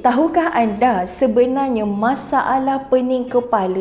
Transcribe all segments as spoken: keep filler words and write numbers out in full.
tahukah anda sebenarnya masalah pening kepala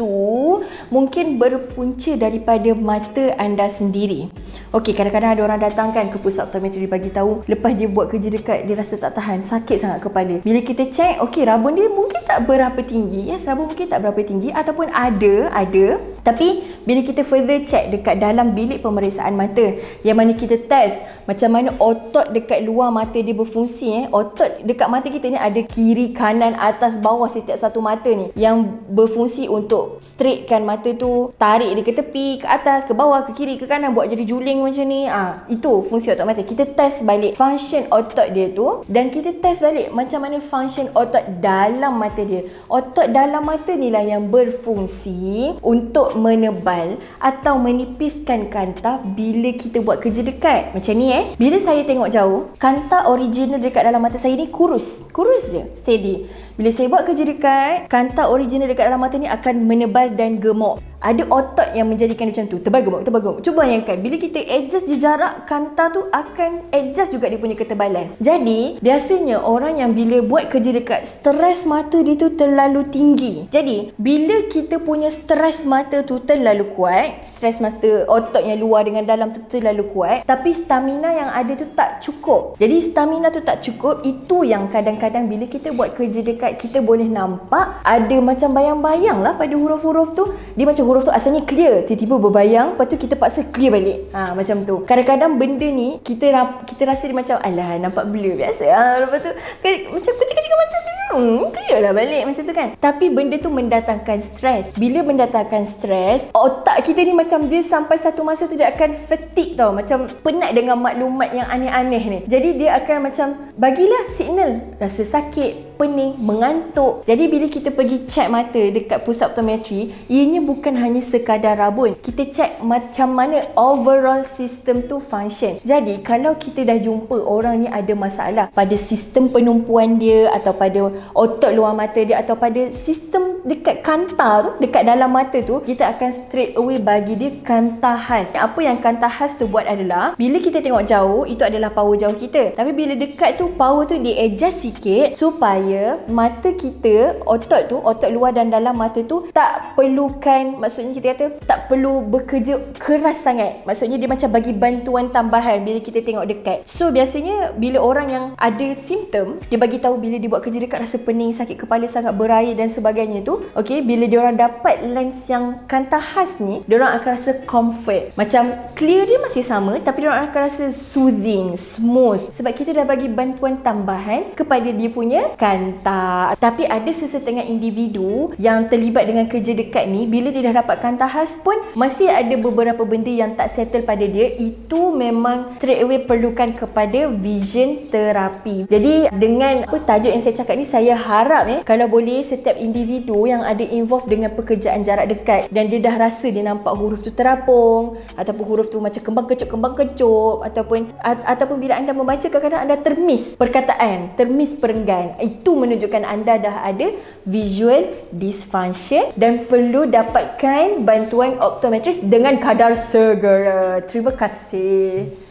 itu mungkin berpunca daripada mata anda sendiri. Okey, kadang-kadang ada orang datang kan ke pusat optometri, dia bagi tahu lepas dia buat kerja dekat dia rasa tak tahan, sakit sangat kepala. Bila kita cek, okey, rabun dia mungkin tak berapa tinggi, yes, rabun mungkin tak berapa tinggi ataupun ada, ada. Tapi bila kita further check dekat dalam bilik pemeriksaan mata, yang mana kita test macam mana otot dekat luar mata dia berfungsi, eh. Otot dekat mata kita ni ada kiri, kanan, atas, bawah setiap satu mata ni yang berfungsi untuk straightkan mata tu, tarik dia ke tepi, ke atas, ke bawah, ke kiri, ke kanan, buat jadi juling macam ni. Ah, itu fungsi otot mata. Kita test balik function otot dia tu dan kita test balik macam mana function otot dalam mata dia. Otot dalam mata ni lah yang berfungsi untuk menebal atau menipiskan kanta bila kita buat kerja dekat. Macam ni eh. Bila saya tengok jauh, kanta original dekat dalam mata saya ni kurus. Kurus je, steady. Bila saya buat kerja dekat, kanta original dekat dalam mata ni akan menebal dan gemuk. Ada otot yang menjadikan macam tu, tebal gemuk, tebal gemuk. Cuba bayangkan, bila kita adjust je jarak, kanta tu akan adjust juga dia punya ketebalan. Jadi, biasanya orang yang bila buat kerja dekat, stres mata dia tu terlalu tinggi. Jadi, bila kita punya stres mata tu terlalu kuat, stres mata otot yang luar dengan dalam tu terlalu kuat, tapi stamina yang ada tu tak cukup. Jadi, stamina tu tak cukup, itu yang kadang-kadang bila kita buat kerja dekat, kita boleh nampak ada macam bayang-bayang lah pada huruf-huruf tu. Dia macam huruf tu asalnya clear, tiba-tiba berbayang, lepas tu kita paksa clear balik. Ha, macam tu. Kadang-kadang benda ni kita kita rasa dia macam alah nampak blur biasa. Ha, lepas tu macam kucing-kucing mata tu, hmm, clear lah balik macam tu kan. Tapi benda tu mendatangkan stres. Bila mendatangkan stres, otak kita ni macam dia sampai satu masa tu dia akan fatigue tau, macam penat dengan maklumat yang aneh-aneh ni. Jadi dia akan macam bagilah signal rasa sakit, pening, mengantuk. Jadi bila kita pergi check mata dekat pusat optometri, ianya bukan hanya sekadar rabun. Kita check macam mana overall sistem tu function. Jadi kalau kita dah jumpa orang ni ada masalah pada sistem penumpuan dia atau pada otot luar mata dia atau pada sistem dekat kanta tu, dekat dalam mata tu, kita akan straight away bagi dia kanta khas. Apa yang kanta khas tu buat adalah bila kita tengok jauh, itu adalah power jauh kita. Tapi bila dekat tu, power tu di adjust sikit supaya mata kita, otot tu, otot luar dan dalam mata tu tak perlukan, maksudnya kita kata tak perlu bekerja keras sangat. Maksudnya dia macam bagi bantuan tambahan bila kita tengok dekat. So biasanya bila orang yang ada simptom, dia bagi tahu bila dia buat kerja dekat rasa pening, sakit kepala sangat, berair dan sebagainya tu. Okey, bila dia orang dapat lens yang kanta khas ni, dia orang akan rasa comfort. Macam clear dia masih sama tapi dia orang akan rasa soothing, smooth sebab kita dah bagi bantuan tambahan kepada dia punya kanta. Tapi ada sesetengah individu yang terlibat dengan kerja dekat ni, bila dia dah dapat kanta khas pun masih ada beberapa benda yang tak settle pada dia. Itu memang straight away perlukan kepada vision terapi. Jadi dengan apa tajuk yang saya cakap ni, saya harap eh kalau boleh setiap individu yang ada involved dengan pekerjaan jarak dekat dan dia dah rasa dia nampak huruf tu terapung ataupun huruf tu macam kembang kecup kembang kecup ataupun a- ataupun bila anda membaca kadang-kadang anda termiss perkataan, termiss perenggan, itu menunjukkan anda dah ada visual dysfunction dan perlu dapatkan bantuan optometris dengan kadar segera. Terima kasih.